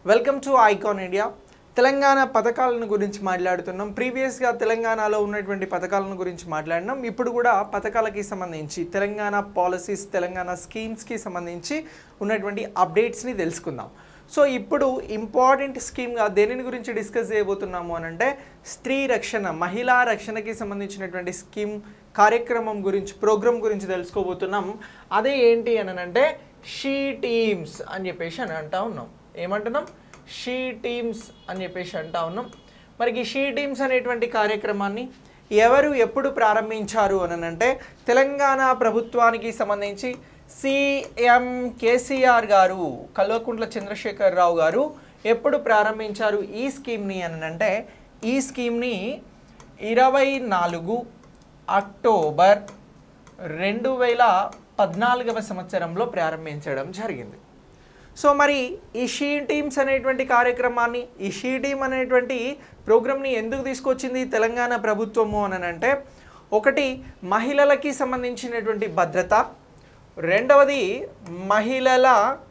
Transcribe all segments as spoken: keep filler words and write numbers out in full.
Welcome to Icon India. Telangana పథకాలను గురించి మాట్లాడుతున్నాం. ప్రీవియస్గా తెలంగాణలో ఉన్నటువంటి పథకాలను గురించి మాట్లాడినాం. ఇప్పుడు కూడా పథకాలకి సంబంధించి తెలంగాణ పాలసీస్, తెలంగాణ స్కీమ్స్కి సంబంధించి ఉన్నటువంటి అప్డేట్స్ని తెలుసుకుందాం. సో ఇప్పుడు ఇంపార్టెంట్ స్కీమ్గా దేనిని గురించి డిస్కస్ చేయబోతున్నాము అని అంటే స్త్రీ రక్షణ, మహిళా రక్షణకి సంబంధించినటువంటి స్కీమ్ కార్యక్రమం గురించి, ప్రోగ్రామ్ గురించి తెలుసుకోబోతున్నాం. అదే ఏంటి అని అంటే షీ టీమ్స్ అని చెప్పేసి అని అంటా ఉన్నాం. ఏమంటున్నాం? షీ టీమ్స్ అని చెప్పేసి అంటా ఉన్నాం. మరి ఈ షీ టీమ్స్ అనేటువంటి కార్యక్రమాన్ని ఎవరు ఎప్పుడు ప్రారంభించారు అని అంటే తెలంగాణ ప్రభుత్వానికి సంబంధించి సీఎం కేసీఆర్ గారు, కల్వకుంట్ల చంద్రశేఖర్ రావు గారు ఎప్పుడు ప్రారంభించారు ఈ స్కీమ్ని అని అంటే ఈ స్కీమ్ని ఇరవై నాలుగు అక్టోబర్ రెండు వేల పద్నాలుగవ సంవత్సరంలో ప్రారంభించడం జరిగింది. సో మరి ఈ షీ టీమ్స్ అనేటువంటి కార్యక్రమాన్ని, ఈ షీ టీమ్ అనేటువంటి ప్రోగ్రామ్ని ఎందుకు తీసుకొచ్చింది తెలంగాణ ప్రభుత్వము అని అంటే ఒకటి మహిళలకి సంబంధించినటువంటి భద్రత, రెండవది మహిళల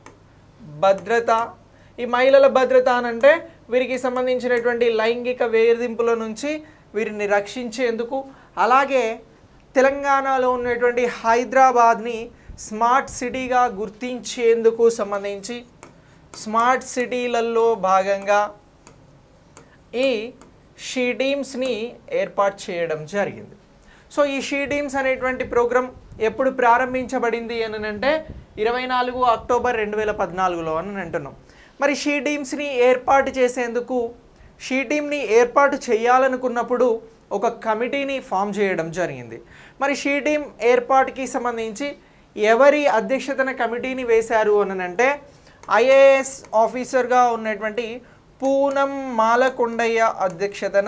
భద్రత. ఈ మహిళల భద్రత అనంటే వీరికి సంబంధించినటువంటి లైంగిక వేధింపుల నుంచి వీరిని రక్షించేందుకు, అలాగే తెలంగాణలో ఉన్నటువంటి హైదరాబాద్ని స్మార్ట్ సిటీగా గుర్తించేందుకు సంబంధించి స్మార్ట్ సిటీలలో భాగంగా ఈ షీ టీమ్స్ని ఏర్పాటు చేయడం జరిగింది. సో ఈ షీ టీమ్స్ అనేటువంటి ప్రోగ్రాం ఎప్పుడు ప్రారంభించబడింది అని అంటే ఇరవై నాలుగు అక్టోబర్ రెండు వేల పద్నాలుగులో అని అంటున్నాం. మరి షీ టీమ్స్ని ఏర్పాటు చేసేందుకు, షీ టీమ్ని ఏర్పాటు చేయాలనుకున్నప్పుడు ఒక కమిటీని ఫామ్ చేయడం జరిగింది. మరి షీ టీమ్ ఏర్పాటుకి సంబంధించి ఎవరి అధ్యక్షతన కమిటీని వేశారు అని అంటే ఐఏఎస్ ఆఫీసర్గా ఉన్నటువంటి పూనం మాలకొండయ్య అధ్యక్షతన,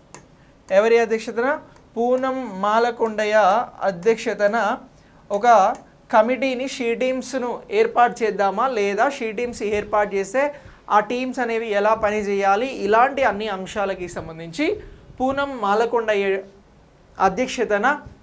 ఎవరి అధ్యక్షతన? పూనం మాలకొండయ్య అధ్యక్షతన ఒక కమిటీని షీ టీమ్స్ను ఏర్పాటు చేద్దామా లేదా షీ టీమ్స్ ఏర్పాటు చేస్తే ఆ టీమ్స్ అనేవి ఎలా పనిచేయాలి, ఇలాంటి అన్ని అంశాలకి సంబంధించి పూనం మాలకొండయ్య అధ్యక్షతన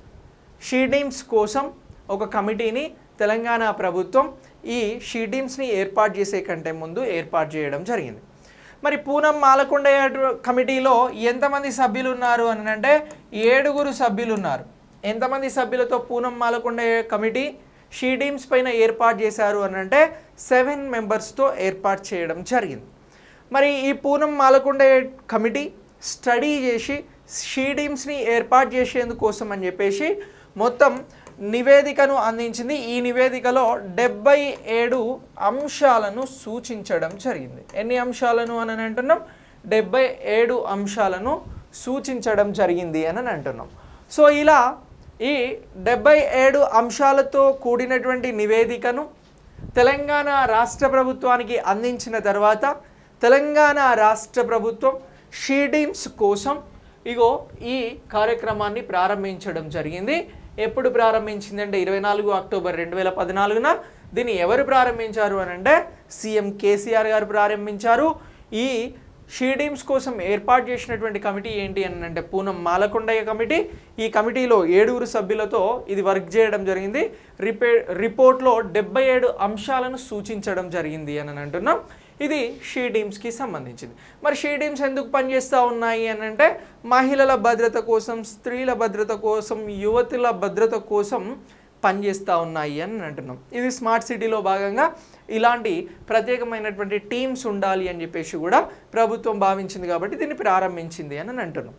షీ టీమ్స్ కోసం ఒక కమిటీని తెలంగాణ ప్రభుత్వం ఈ షీ టీమ్స్ని ఏర్పాటు చేసే కంటే ముందు ఏర్పాటు చేయడం జరిగింది. మరి పూనం మాలకొండయ్య కమిటీలో ఎంతమంది సభ్యులు ఉన్నారు అని అంటే ఏడుగురు సభ్యులు ఉన్నారు. ఎంతమంది సభ్యులతో Poonam Malakondaiah committee she teams పైన ఏర్పాటు చేశారు అని అంటే సెవెన్ మెంబర్స్తో ఏర్పాటు చేయడం జరిగింది. మరి ఈ పూనం మాలకొండయ్య కమిటీ స్టడీ చేసి షీ టీమ్స్ని ఏర్పాటు చేసేందుకోసం అని చెప్పేసి మొత్తం నివేదికను అందించింది. ఈ నివేదికలో డెబ్బై ఏడు అంశాలను సూచించడం జరిగింది. ఎన్ని అంశాలను అని అంటున్నాం? డెబ్బై ఏడు అంశాలను సూచించడం జరిగింది అని అంటున్నాం. సో ఇలా ఈ డెబ్బై ఏడు అంశాలతో కూడినటువంటి నివేదికను తెలంగాణ రాష్ట్ర ప్రభుత్వానికి అందించిన తర్వాత తెలంగాణ రాష్ట్ర ప్రభుత్వం షీ టీమ్స్ కోసం ఇగో ఈ కార్యక్రమాన్ని ప్రారంభించడం జరిగింది. ఎప్పుడు ప్రారంభించింది అంటే ఇరవై నాలుగు అక్టోబర్ రెండు వేల పద్నాలుగున. దీన్ని ఎవరు ప్రారంభించారు అని అంటే సీఎం కేసీఆర్ గారు ప్రారంభించారు. ఈ షీ టీమ్స్ కోసం ఏర్పాటు చేసినటువంటి కమిటీ ఏంటి అని అంటే పూనం మాలకొండయ్య కమిటీ. ఈ కమిటీలో ఏడుగురు సభ్యులతో ఇది వర్క్ చేయడం జరిగింది. రిపే రిపోర్ట్లో డెబ్బై ఏడు అంశాలను సూచించడం జరిగింది అని అంటున్నాం. ఇది షీ టీమ్స్కి సంబంధించింది. మరి షీ టీమ్స్ ఎందుకు పనిచేస్తూ ఉన్నాయి అని అంటే మహిళల భద్రత కోసం, స్త్రీల భద్రత కోసం, యువతుల భద్రత కోసం పనిచేస్తూ ఉన్నాయి అని అంటున్నాం. ఇది స్మార్ట్ సిటీలో భాగంగా ఇలాంటి ప్రత్యేకమైనటువంటి టీమ్స్ ఉండాలి అని చెప్పేసి కూడా ప్రభుత్వం భావించింది కాబట్టి దీన్ని ప్రారంభించింది అని అంటున్నాం.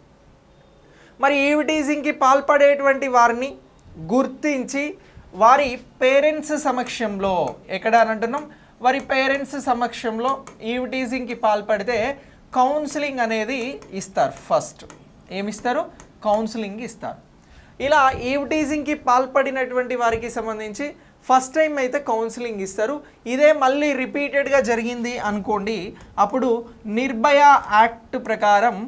మరి ఈవ్ టీజింగ్కి పాల్పడేటువంటి వారిని గుర్తించి వారి పేరెంట్స్ సమక్షంలో, ఎక్కడ అని అంటున్నాం? వారి పేరెంట్స్ సమక్షంలో ఈవ్ టీజింగ్కి పాల్పడితే కౌన్సిలింగ్ అనేది ఇస్తారు. ఫస్ట్ ఏమిస్తారు? కౌన్సిలింగ్ ఇస్తారు. ఇలా ఈవ్ టీజింగ్కి పాల్పడినటువంటి వారికి సంబంధించి ఫస్ట్ టైం అయితే కౌన్సిలింగ్ ఇస్తారు. ఇదే మళ్ళీ రిపీటెడ్గా జరిగింది అనుకోండి, అప్పుడు నిర్భయ యాక్ట్ ప్రకారం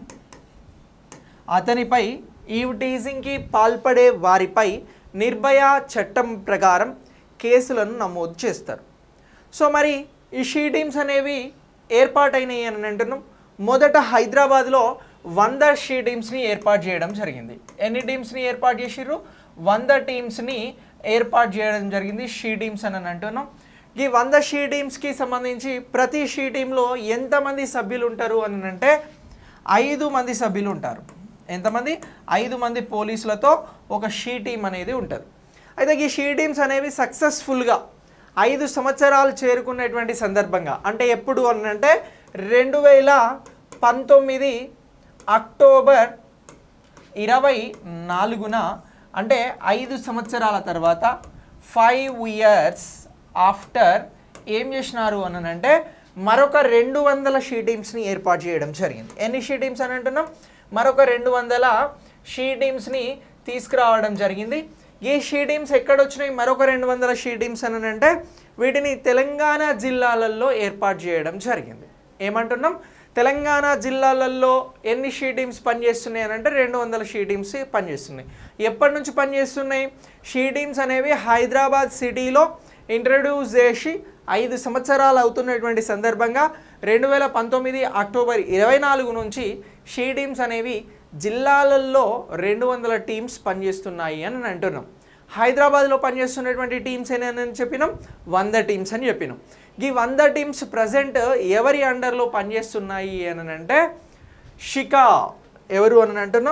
అతనిపై, ఈవ్ టీజింగ్కి పాల్పడే వారిపై నిర్భయ చట్టం ప్రకారం కేసులను నమోదు చేస్తారు. సో మరి ఈ షీ టీమ్స్ అనేవి ఏర్పాటైనాయి అని అంటున్నాం. మొదట హైదరాబాద్లో వంద షీ టీమ్స్ని ఏర్పాటు చేయడం జరిగింది. ఎన్ని టీమ్స్ని ఏర్పాటు చేసిర్రు? వంద టీమ్స్ని ఏర్పాటు చేయడం జరిగింది షీ టీమ్స్ అని అంటున్నాం. ఈ వంద షీ టీమ్స్కి సంబంధించి ప్రతి షీ టీంలో ఎంతమంది సభ్యులు ఉంటారు అని అంటే ఐదు మంది సభ్యులు ఉంటారు. ఎంతమంది? ఐదు మంది పోలీసులతో ఒక షీ టీమ్ అనేది ఉంటుంది. అయితే ఈ షీ టీమ్స్ అనేవి సక్సెస్ఫుల్గా ఐదు సంవత్సరాలు చేరుకునేటువంటి సందర్భంగా, అంటే ఎప్పుడు అని అంటే రెండు వేల పంతొమ్మిది అక్టోబర్ ఇరవై నాలుగున, అంటే ఐదు సంవత్సరాల తర్వాత ఫైవ్ ఇయర్స్ ఆఫ్టర్ ఏం చేసినారు అని అంటే మరొక రెండు వందల షీ టీమ్స్ని ఏర్పాటు చేయడం జరిగింది. ఎన్ని షీ టీమ్స్ అని అంటున్నాం? మరొక రెండు వందల షీ టీమ్స్ని తీసుకురావడం జరిగింది. ఈ షీ టీమ్స్ ఎక్కడొచ్చినాయి? మరొక రెండు వందల షీ టీమ్స్ అని అంటే వీటిని తెలంగాణ జిల్లాలలో ఏర్పాటు చేయడం జరిగింది. ఏమంటున్నాం? తెలంగాణ జిల్లాలలో ఎన్ని షీ టీమ్స్ పనిచేస్తున్నాయి అని అంటే రెండు వందల షీ టీమ్స్ పనిచేస్తున్నాయి. ఎప్పటి నుంచి పనిచేస్తున్నాయి? షీ టీమ్స్ అనేవి హైదరాబాద్ సిటీలో ఇంట్రడ్యూస్ చేసి ఐదు సంవత్సరాలు అవుతున్నటువంటి సందర్భంగా రెండు వేల పంతొమ్మిది అక్టోబర్ ఇరవై నాలుగు నుంచి షీ టీమ్స్ అనేవి జిల్లాలలో రెండు వందల టీమ్స్ పనిచేస్తున్నాయి అని అంటున్నాం. హైదరాబాద్లో పనిచేస్తున్నటువంటి టీమ్స్ ఏనని చెప్పినాం? వంద టీమ్స్ అని చెప్పినాం. ఈ వంద టీమ్స్ ప్రజెంట్ ఎవరి అండర్లో పనిచేస్తున్నాయి అని అంటే షికా, ఎవరు అని అంటున్నాం?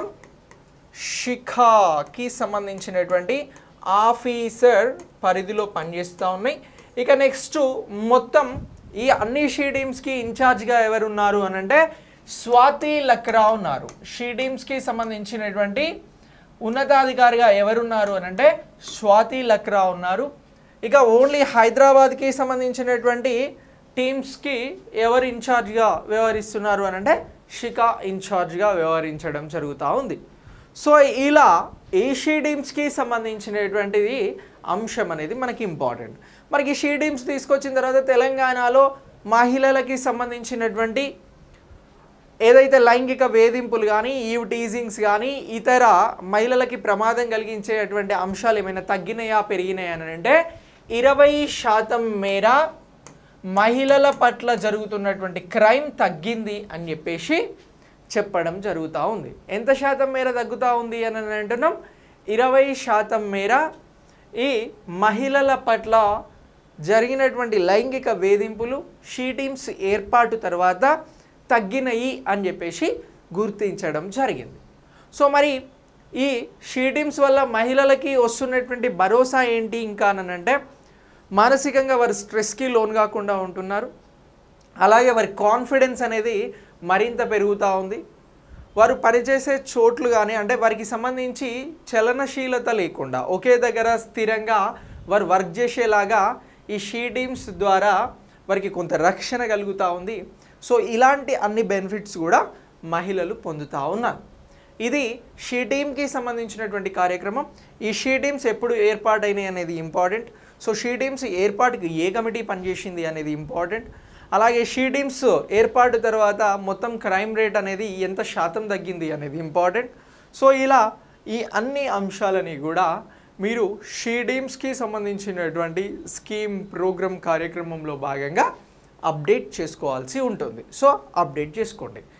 షికాకి సంబంధించినటువంటి ఆఫీసర్ పరిధిలో పనిచేస్తూ ఉన్నాయి. ఇక నెక్స్ట్ మొత్తం ఈ అన్ని షీ టీమ్స్కి ఇన్ఛార్జ్గా ఎవరు ఉన్నారు అని అంటే స్వాతి లక్రా ఉన్నారు. షీ టీమ్స్కి సంబంధించినటువంటి ఉన్నతాధికారిగా ఎవరున్నారు అని అంటే స్వాతి లక్రా ఉన్నారు. ఇక ఓన్లీ హైదరాబాద్కి సంబంధించినటువంటి టీమ్స్కి ఎవరు ఇన్ఛార్జ్గా వ్యవహరిస్తున్నారు అని అంటే షికా ఇన్ఛార్జ్గా వ్యవహరించడం జరుగుతూ ఉంది. సో ఇలా ఈ షీ టీమ్స్కి సంబంధించినటువంటిది అంశం అనేది మనకి ఇంపార్టెంట్. మనకి షీ టీమ్స్ తీసుకొచ్చిన తర్వాత తెలంగాణలో మహిళలకి సంబంధించినటువంటి ఏదైతే లైంగిక వేధింపులు కానీ ఈవ్ టీజింగ్స్ కానీ ఇతర మహిళలకి ప్రమాదం కలిగించేటువంటి అంశాలు ఏమైనా తగ్గినాయా పెరిగినాయా అని అంటే ఇరవై శాతం మేర మహిళల పట్ల జరుగుతున్నటువంటి క్రైమ్ తగ్గింది అని చెప్పేసి చెప్పడం జరుగుతూ ఉంది. ఎంత శాతం మేర తగ్గుతూ ఉంది అని అంటున్నాం? ఇరవై శాతం మేర ఈ మహిళల పట్ల జరిగినటువంటి లైంగిక వేధింపులు షీ టీమ్స్ ఏర్పాటు తర్వాత తగ్గినాయి అని చెప్పేసి గుర్తించడం జరిగింది. సో మరి ఈ షీ టీమ్స్ వల్ల మహిళలకి వస్తున్నటువంటి భరోసా ఏంటి ఇంకా అని అంటే మానసికంగా వారు స్ట్రెస్కి లోన్ కాకుండా ఉంటున్నారు. అలాగే వారి కాన్ఫిడెన్స్ అనేది మరింత పెరుగుతూ ఉంది. వారు పనిచేసే చోట్లు కానీ అంటే వారికి సంబంధించి చలనశీలత లేకుండా ఒకే దగ్గర స్థిరంగా వారు వర్క్ చేసేలాగా ఈ షీ టీమ్స్ ద్వారా వారికి కొంత రక్షణ కలుగుతూ ఉంది. సో ఇలాంటి అన్ని బెనిఫిట్స్ కూడా మహిళలు పొందుతూ ఉన్నారు. ఇది షీ టీమ్కి సంబంధించినటువంటి కార్యక్రమం. ఈ షీ టీమ్స్ ఎప్పుడు ఏర్పాటైనాయి అనేది ఇంపార్టెంట్. సో షీ టీమ్స్ ఏర్పాటుకి ఏ కమిటీ పనిచేసింది అనేది ఇంపార్టెంట్. అలాగే షీ టీమ్స్ ఏర్పాటు తర్వాత మొత్తం క్రైమ్ రేట్ అనేది ఎంత శాతం తగ్గింది అనేది ఇంపార్టెంట్. సో ఇలా ఈ అన్ని అంశాలని కూడా మీరు షీ టీమ్స్కి సంబంధించినటువంటి స్కీమ్ ప్రోగ్రామ్ కార్యక్రమంలో భాగంగా అప్డేట్ చేసుకోవాల్సి ఉంటుంది. సో అప్డేట్ చేసుకోండి.